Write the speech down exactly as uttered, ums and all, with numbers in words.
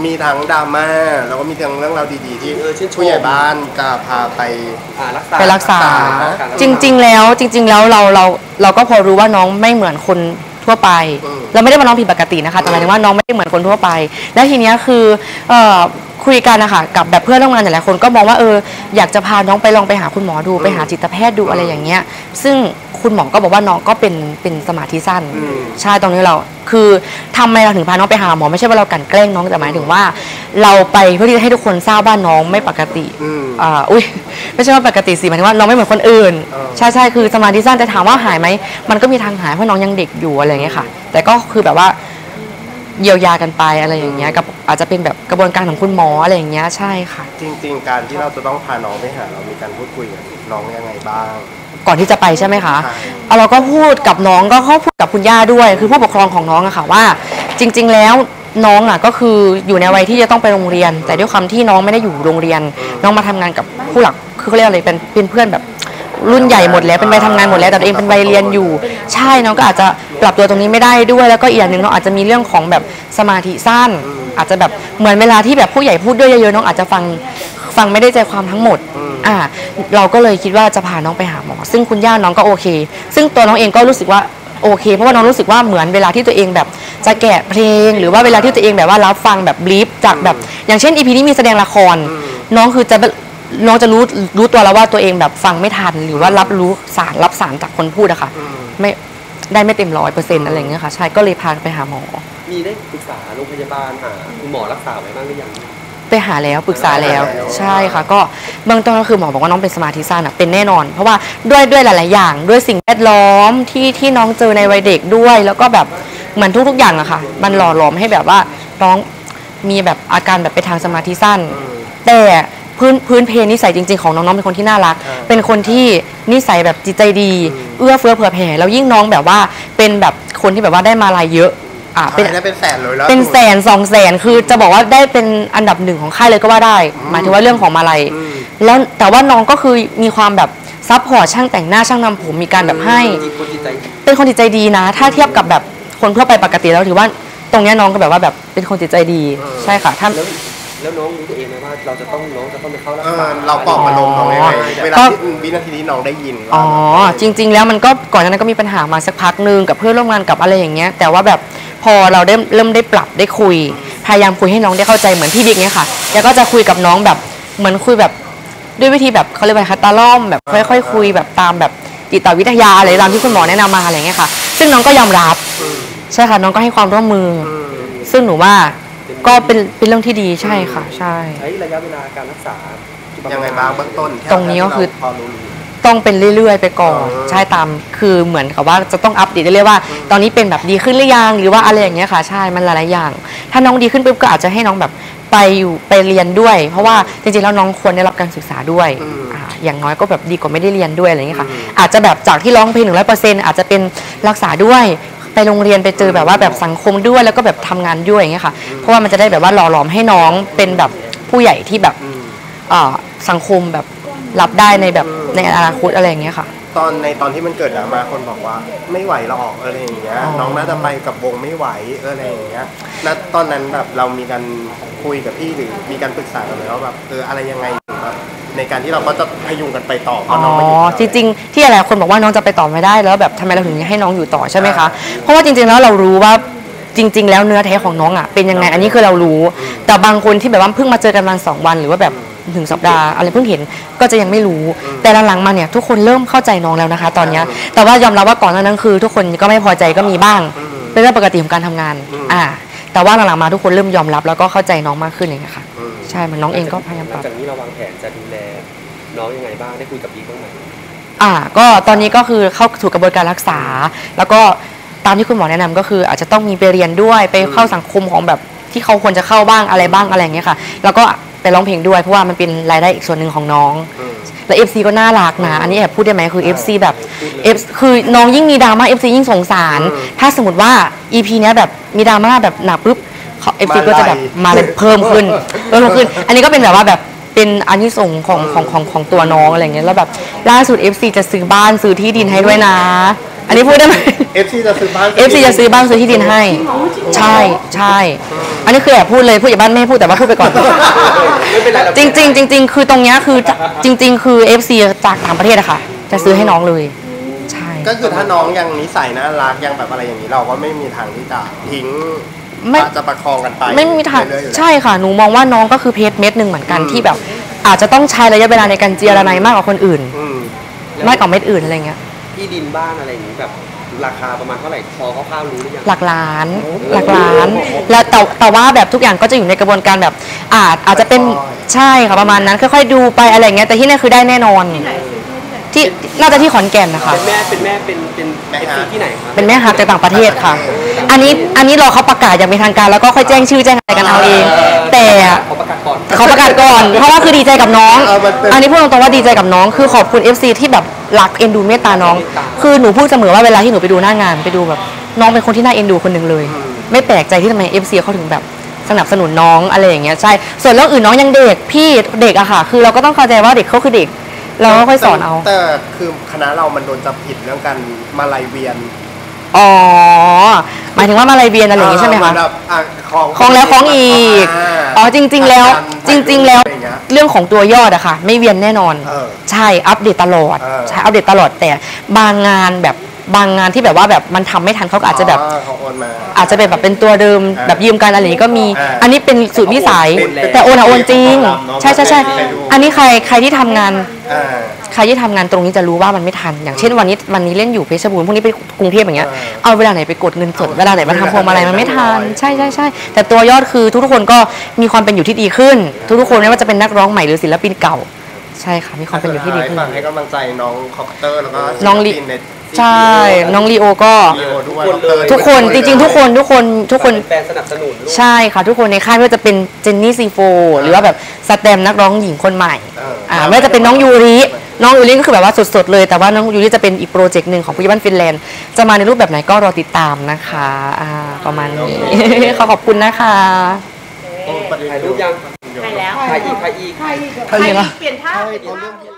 มีทั้งดราม่าแล้วก็มีทั้งเรื่องราวดีๆที่ผู้ใหญ่บ้านจะพาไปไปรักษาจริงๆแล้วจริงๆแล้วเราเราเราก็พอรู้ว่าน้องไม่เหมือนคนทั่วไปเราไม่ได้มาน้องผิดปกตินะคะแต่หมายถึงว่าน้องไม่ได้เหมือนคนทั่วไปแล้วทีนี้คือคุยกันนะคะกับแบบเพื่อนร่วมงานหลายๆคนก็มองว่าเอออยากจะพาน้องไปลองไปหาคุณหมอดูไปหาจิตแพทย์ดูอะไรอย่างเงี้ยซึ่งคุณหมอก็บอกว่าน้องก็เป็นเป็นสมาธิสั้นใช่ตรงนี้เราคือทำไมเราถึงพาน้องไปหาหมอไม่ใช่ว่าเรากลั่นแกล้งน้องแต่หมายถึงว่าเราไปเพื่อที่จะให้ทุกคนทราบว่าน้องไม่ปกติอ่าอุ้ยไม่ใช่ว่าปกติสิหมายถึงว่าน้องไม่เหมือนคนอื่นใช่ใช่คือสมาธิสั้นแต่ถามว่าหายไหมมันก็มีทางหายเพราะน้องยังเด็กอยู่อะไรอย่างเงี้ยค่ะแต่ก็คือแบบว่าเยียวยากันไปอะไรอย่างเงี้ยกับอาจจะเป็นแบบกระบวนการของคุณหมออะไรอย่างเงี้ยใช่ค่ะจริงๆการที่เราจะต้องพาน้องไปหาเรามีการพูดคุยกับน้องยังไงบ้างก่อนที่จะไปใช่ไหมคะเราก็พูดกับน้องก็เขาพูดกับคุณย่าด้วยคือผู้ปกครองของน้องอะค่ะว่าจริงๆแล้วน้องอะก็คืออยู่ในวัยที่จะต้องไปโรงเรียนแต่ด้วยความที่น้องไม่ได้อยู่โรงเรียนน้องมาทำงานกับผู้หลักคือเขาเรียกอะไรเป็นเป็นเพื่อนแบบรุ่นใหญ่หมดแล้วเป็นวัยทำงานหมดแล้วแต่ตัวเองเป็นวัยเรียนอยู่ใช่น้องก็อาจจะปรับตัวตรงนี้ไม่ได้ด้วยแล้วก็อีกอย่างหนึ่งน้องอาจจะมีเรื่องของแบบสมาธิสั้นอาจจะแบบเหมือนเวลาที่แบบผู้ใหญ่พูดด้วยเยอะๆน้องอาจจะฟังฟังไม่ได้ใจความทั้งหมดอ่าเราก็เลยคิดว่าจะพาน้องไปหาหมอซึ่งคุณย่าน้องก็โอเคซึ่งตัวน้องเองก็รู้สึกว่าโอเคเพราะว่าน้องรู้สึกว่าเหมือนเวลาที่ตัวเองแบบจะแกะเพลงหรือว่าเวลาที่ตัวเองแบบว่ารับฟังแบบบลีฟจากแบบอย่างเช่นอีพีนี้มีแสดงละครน้องคือจะน้องจะรู้รู้ตัวแล้วว่าตัวเองแบบฟังไม่ทันหรือว่ารับรู้สารรับสารจากคนพูดอะค่ะไม่ได้ไม่เต็มร้อยเปอร์เซ็นต์อะไรอย่างเงี้ยค่ะใช่ก็เลยพาไปหาหมอมีได้ปรึกษาโรงพยาบาลหาคุณหมอรักษาไว้บ้างหรือยังไปหาแล้วปรึกษาแล้วใช่ค่ะก็เบื้องต้นก็คือหมอบอกว่าน้องเป็นสมาธิสั้นเป็นแน่นอนเพราะว่าด้วยด้วยหลายๆอย่างด้วยสิ่งแวดล้อมที่ที่น้องเจอในวัยเด็กด้วยแล้วก็แบบเหมือนทุกๆอย่างอะค่ะมันหล่อหลอมให้แบบว่าน้องมีแบบอาการแบบไปทางสมาธิสั้นแต่พื้นพื้นเพนิสัยจริงๆของน้องๆเป็นคนที่น่ารักเป็นคนที่นิสัยแบบจิตใจดีเอื้อเฟื้อเผื่อแผ่แล้วยิ่งน้องแบบว่าเป็นแบบคนที่แบบว่าได้มาลายเยอะอ่าเป็นเป็นแสนเลยแล้วเป็นแสนสองแสนคือจะบอกว่าได้เป็นอันดับหนึ่งของค่ายเลยก็ว่าได้หมายถึงว่าเรื่องของมาลัยแล้วแต่ว่าน้องก็คือมีความแบบซัพพอร์ตช่างแต่งหน้าช่างทำผมมีการแบบให้เป็นคนจิตใจดีนะถ้าเทียบกับแบบคนทั่วไปปกติแล้วถือว่าตรงนี้น้องก็แบบว่าแบบเป็นคนจิตใจดีใช่ค่ะถ้าแล้วน้องรู้ตัวเองไหมว่าเราจะต้องน้องจะต้องไปเข้ารักษาเราปลอบประโลมน้องยังไงเวลาที่วินาทีนี้น้องได้ยินอ๋อจริงๆแล้วมันก็ก่อนหน้านั้นก็มีปัญหามาสักพักนึงกับเพื่อนร่วมงานกับอะไรอย่างเงี้ยแต่ว่าแบบพอเราได้เริ่มได้ปรับได้คุยพยายามคุยให้น้องได้เข้าใจเหมือนพี่บิ๊กเนี่ยค่ะแกก็จะคุยกับน้องแบบเหมือนคุยแบบด้วยวิธีแบบเขาเรียกว่าคัตตาล่อมแบบค่อยๆคุยแบบตามแบบจิตวิทยาอะไรตามที่คุณหมอแนะนำมาอะไรเงี้ยค่ะซึ่งน้องก็ยอมรับใช่ค่ะน้องก็ให้ความร่วมมือซึ่งหนูว่าก็เป็นเป็นเรื่องที่ดีใช่ค่ะใช่ใช้ระยะเวลาการรักษายังไงบ้างเบื้องต้นตรงนี้ก็คือต้องเป็นเรื่อยๆไปก่อนใช่ตามคือเหมือนกับว่าจะต้องอัปเดตเรื่อยๆว่าตอนนี้เป็นแบบดีขึ้นหรือยังหรือว่าอะไรอย่างเงี้ยค่ะใช่มันหลายๆอย่างถ้าน้องดีขึ้นปุ๊บก็อาจจะให้น้องแบบไปอยู่ไปเรียนด้วยเพราะว่าจริงๆแล้วน้องควรได้รับการศึกษาด้วยอ่าอย่างน้อยก็แบบดีกว่าไม่ได้เรียนด้วยอะไรอย่างเงี้ยค่ะอาจจะแบบจากที่ร้องเพลงหนึ่งร้อยเปอร์เซ็นต์อาจจะเป็นรักษาด้วยไปโรงเรียนไปเจอแบบว่าแบบสังคมด้วยแล้วก็แบบทำงานด้วยอย่างเงี้ยค่ะเพราะว่ามันจะได้แบบว่าหล่อหลอมให้น้องเป็นแบบผู้ใหญ่ที่แบบอ่าสังคมแบบรับได้ในแบบในอนาคตอะไรอย่างเงี้ยค่ะตอนในตอนที่มันเกิดดราม่าคนบอกว่าไม่ไหวหรอกอะไรอย่างเงี้ยน้องน่าจะไปกับวงไม่ไหวอะไรอย่างเงี้ยแล้วตอนนั้นแบบเรามีการคุยกับพี่หรือมีการปรึกษากันไหมว่าแบบเอออะไรยังไงแบบในการที่เราก็จะพยุงกันไปต่อเพราะน้องไม่อยู่จริงๆที่หลายคนบอกว่าน้องจะไปต่อไม่ได้แล้วแบบทำไมเราถึงให้น้องอยู่ต่อใช่ไหมคะเพราะว่าจริงๆแล้วเรารู้ว่าจริงๆแล้วเนื้อแท้ของน้องอ่ะเป็นยังไงอันนี้คือเรารู้แต่บางคนที่แบบว่าเพิ่งมาเจอกันวันสองวันหรือว่าแบบถึงสัปดาห์อะไรเพิ่งเห็นก็จะยังไม่รู้แต่หลังๆมาเนี่ยทุกคนเริ่มเข้าใจน้องแล้วนะคะตอนนี้แต่ว่ายอมรับว่าก่อนหน้านั้นคือทุกคนก็ไม่พอใจก็มีบ้างเป็นเรื่องปกติของการทำงานอ่าแต่ว่าหลังๆมาทุกคนเริ่มยอมรับแล้วก็เข้าใจน้องมากขึ้นอย่างเงี้ยค่ะใช่มันน้องเองก็พยายามปรับจากนี้เราวางแผนจะดูแลน้องยังไงบ้างได้คุยกับพี่บ้างไหมอ่าก็ตอนนี้ก็คือเข้าสู่กระบวนการรักษาแล้วก็ตามที่คุณหมอแนะนำก็คืออาจจะต้องมีไปเรียนด้วยไปเข้าสังคมของแบบที่เขาควรจะเข้าบ้างอะไรบ้างอะไรอย่างเงี้ยค่ะแล้วก็ไปร้องเพลงด้วยเพราะว่ามันเป็นรายได้อีกส่วนหนึ่งของน้องและ เอฟ ซี ก็น่ารักนะอันนี้แอบพูดได้ไหมคือ เอฟ ซี แบบ F คือน้องยิ่งมีดราม่า เอฟ ซี ยิ่งสงสารถ้าสมมติว่า อี พี เนี้ยแบบมีดราม่าแบบหนักปุ๊บ เอฟ ซี ก็จะแบบมาเลยเพิ่มขึ้นเพิ่มขึ้นอันนี้ก็เป็นแบบว่าแบบเป็นอานิสงส์ของของของของตัวน้องอะไรเงี้ยแล้วแบบล่าสุด เอฟ ซี จะซื้อบ้านซื้อที่ดินให้ด้วยนะอันนี้พูดได้ไหมเอฟซีจะซื้อบ้านเอฟซีจะซื้อบ้านซื้อที่ดินให้ ใช่ใช่อันนี้คือแอบพูดเลยผู้ใหญ่บ้านไม่ให้พูดแต่ว่าพูดไปก่อนไม่เป็นไรเราจริงจริงๆจริงๆคือตรงเนี้ยคือจริง ๆ คือ เอฟ ซี จากต่างประเทศอะค่ะ จะซื้อให้น้องเลยใช่ก็คือถ้าน้องยังนิสัยน่ารักยังแบบอะไรอย่างนี้เราก็ไม่มีทางที่จะทิ้งไม่จะประคองกันไปไม่มีทางเรื่อยๆอยู่แล้วใช่ค่ะหนูมองว่าน้องก็คือเพชรเม็ดหนึ่งเหมือนกันอืมที่แบบ อาจจะต้องใช้ระยะเวลาในการเจียระไนมากกว่าคนอื่นอืมมากกว่าเม็ดอื่นอะไรเงี้ยที่ดินบ้านอะไรอย่างนี้แบบราคาประมาณเท่าไหร่พอคร่าวๆรู้หรือยังหลักล้านหลักล้าน แล้วแต่แต่ว่าแบบทุกอย่างก็จะอยู่ในกระบวนการแบบอาจอาจจะเป็นใช่ค่ะประมาณนั้นค่อยๆดูไปอะไรเงี้ยแต่ที่นี่คือได้แน่นอนที่น่าจะที่ขอนแก่นนะคะเป็นแม่เป็นแม่เป็นเป็นเอฟซีที่ไหนครับเป็นแม่ฮักจากต่างประเทศค่ะ อันนี้อันนี้รอเขาประกาศอย่างเป็นทางการแล้วก็ค่อยแจ้งชื่อแจ้งอะไรกันเอาเอง แต่ขอประกาศก่อนเขาประกาศก่อน เพราะว่าคือดีใจกับน้อง อันนี้พูดตรงๆว่าดีใจกับน้อง คือขอบคุณ เอฟ ซี ที่แบบรักเอ็นดูเมตตาน้อง คือหนูพูดเสมอว่าเวลาที่หนูไปดูหน้างานไปดูแบบน้องเป็นคนที่น่าเอ็นดูคนหนึ่งเลย ไม่แปลกใจที่ทำไม เอฟ ซี เขาถึงแบบสนับสนุนน้องอะไรอย่างเงี้ยใช่ ส่วนเรื่องอื่นน้องยังเด็กพี่เด็กอะค่ะ คือเราก็ต้องเข้าใจว่าเด็กเขาคือเด็ก เราก็ค่อยสอนเอาแต่คือคณะเรามันโดนจับผิดเรื่องการมาลายเวียนอ๋อ หมายถึงว่ามาลายเบียนอะไรอย่างงี้ใช่ไหมคะเแบบอ่ะของคล้องแล้วคล้องอีก อ๋อจริง ๆ แล้ว จริง ๆ แล้วอะไรเงี้ยเรื่องของตัวยอดอะค่ะ ไม่เวียนแน่นอนเออใช่อัปเดตตลอดเออใช่อัปเดตตลอดแต่บางงานแบบบางงานที่แบบว่าแบบมันทำไม่ทันเขาก็อาจจะแบบอ๋อเขาโอนมาอาจจะเป็นแบบเป็นตัวเดิมอ่าแบบยืมกันอะไรอย่างงี้ก็มีอ่าอันนี้เป็นสูตรวิสัยโอนแล้วแต่โอนอะโอนจริงโอนแล้วใช่ใช่ใช่ใครดูอันนี้ใครใครที่ทำงานอ่าใครที่ทำงานตรงนี้จะรู้ว่ามันไม่ทัน อย่างเช่นวันนี้วันนี้เล่นอยู่เพชรบูรณ์พรุ่งนี้ไปกรุงเทพอย่างเงี้ยเออเอาเวลาไหนไปกดเงินสดเอาเวลาไหนมาทำพวงมาลัยมันไม่ทันเอาไว้ใช่ใช่ใช่แต่ตัวยอดคือทุกๆคนก็มีความเป็นอยู่ที่ดีขึ้น ทุกๆคนไม่ว่าจะเป็นนักร้องใหม่หรือศิลปินเก่า ใช่ค่ะมีความเป็นอยู่ที่ดีขึ้นฝากให้กำลังใจน้องคอปเตอร์แล้วก็น้องลิศิลปิในใช่น้องลีโอก็ลีโอด้วยทุกคนเลยทุกคนจริงๆ ทุกคนทุกคนทุกคนแฟนสนับสนุนลูกใช่ค่ะทุกคนในค่ายไม่ว่าจะเป็นเจนนี่ซีโฟหรือว่าแบบสแตมนักร้องหญิงคนใหม่เอออ่อ่าไม่ว่าจะเป็นน้องยูริน้องยูริก็คือแบบว่าสดๆเลยแต่ว่าน้องยูริจะเป็นอีกโปรเจกต์หนึ่งของผู้ใหญ่บ้านฟินแลนด์จะมาในรูปแบบไหนก็รอติดตามนะคะอ่าประมาณนี้ ขอขอบคุณนะคะโอ้ประเด็นถ่ายรูปยังถ่ายแล้วถ่ายอีกถ่ายอีกใครใครอีกอะเปลี่ยนท่าใช่ตอนเรื่องที่